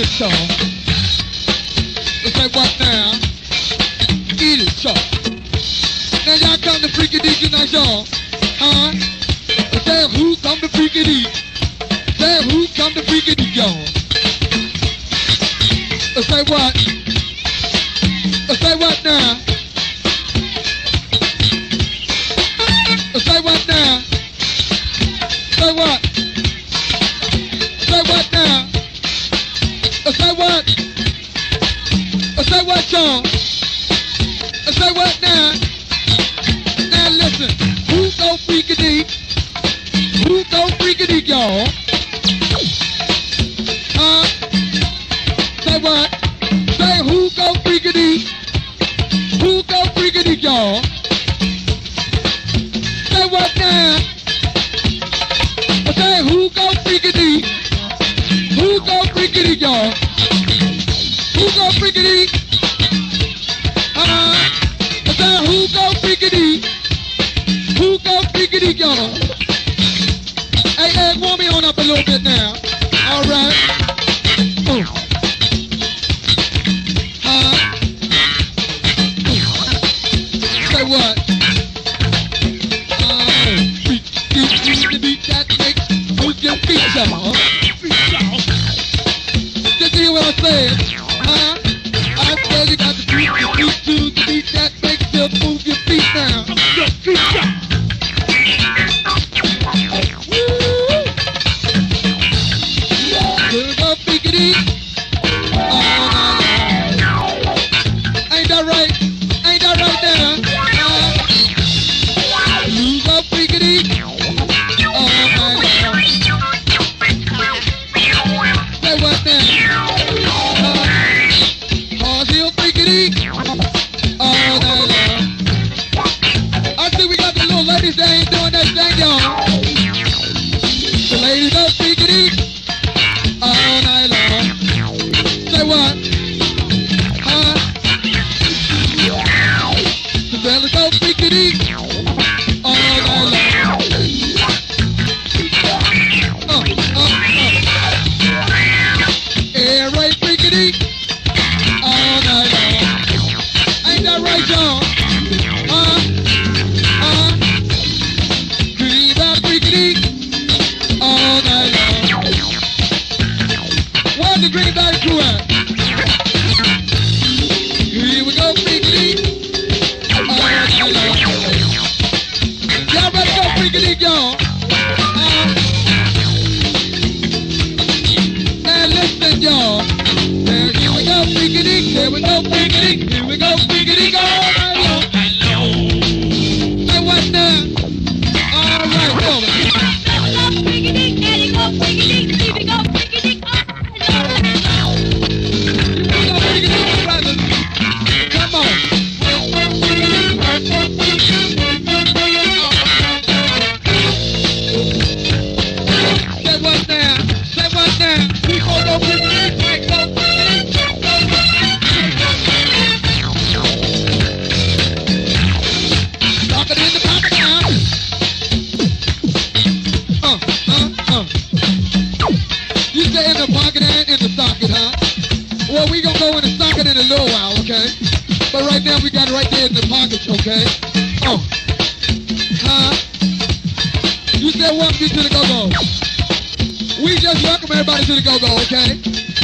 it, y'all. Say what now? Eat it, y'all. Now y'all come to freaky deep tonight, y'all. Huh? Say who come to freaky deep? Say who come to freaky deep, y'all. Say what? Say what now? Say what now? Say what? Say what now? Say what? Say what, y'all? Say what now? Now listen, who go freaky deep? Who go freaky deep, y'all? Huh? Say what? Say who go freaky deep? Who go freaky deep, y'all? Say what now? Say who go freaky deep? Who go freaky deep, y'all? Who go freaky deep? Say who go freaky deep? Who go freaky deep, y'all? Hey, Ed, warm me on up a little bit now. All right. Say what? Beat that makes move your feet, y'all. Just hear what I said, huh? I said you got to beat your feet to the beat that makes you move your feet now. Woo! Go freaky-dee. Ain't that right? Ain't that right there? You go freaky-dee. Say what now? Still freaky-dee. All night long. I see we got the little ladies that ain't doing that thing, y'all. The ladies go freaky-dee. All night long. Say what? Huh? The fellas go freaky-dee. All night long. Yeah, right, freaky-dee. All night long. Ain't that right, y'all? Dream about freaky-dee. All night long. Where's the Green Valley crew at? Here we go, freaky-dee. All night long. Y'all ready to go freaky-dee, y'all? Now listen, y'all. Here we go, freaky-dee. Here we go, freaky-dee. Here we go, freaky-dee. Go all night long. Say what now? All right, woman. Go freaky-dee, Daddy, go freaky-dee. Stevie, go freaky-dee. Go freaky-dee, brothers. Come on. Say what now? Say what now? We gon' go freaky-dee. Right, go freaky-dee. Socket in the pocket now. You say in the pocket and in the socket, huh? Well, we gonna go in the socket in a little while, okay? But right now we got it right there in the pockets, okay? You said welcome to the go-go. We just welcome everybody to the go-go, okay?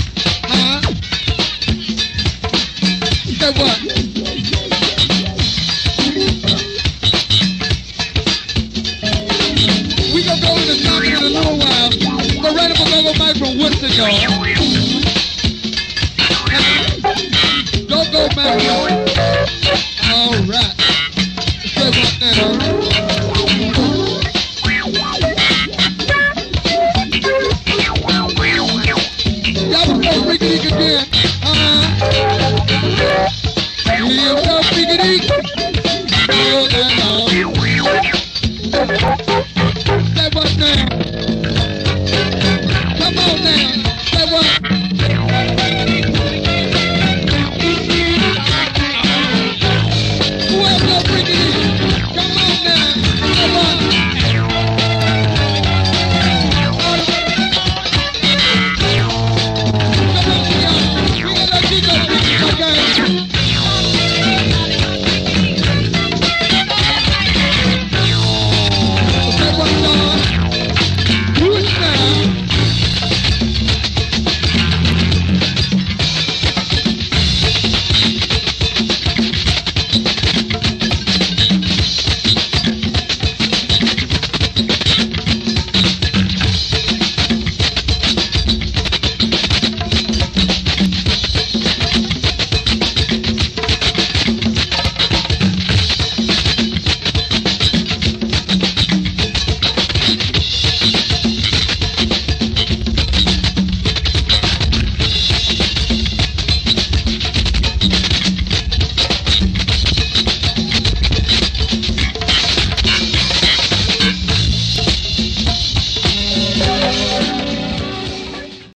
You said what? We gonna go in the socket in a little while. But right up a go-go Mike from Woodson, y'all. Go-go Mike, y'all. All right. Say what now?